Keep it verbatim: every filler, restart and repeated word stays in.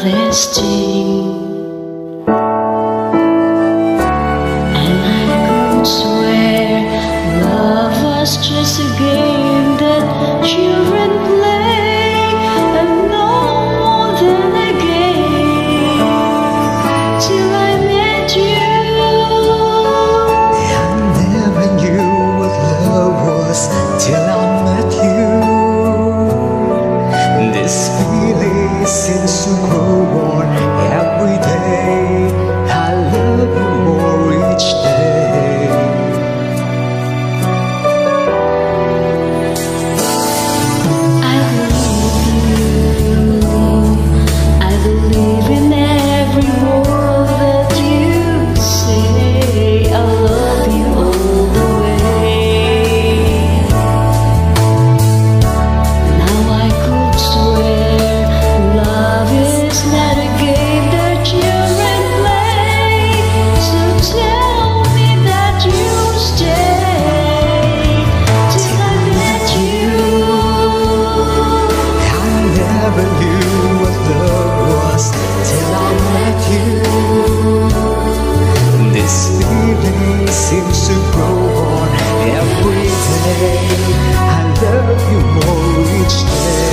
this thing. It's just a game that children play, and no more than a game. Till I met you, I never knew what love was till I met you. This feeling seems to grow on every day. I love you more each day. Seems to grow on every day. I love you more each day.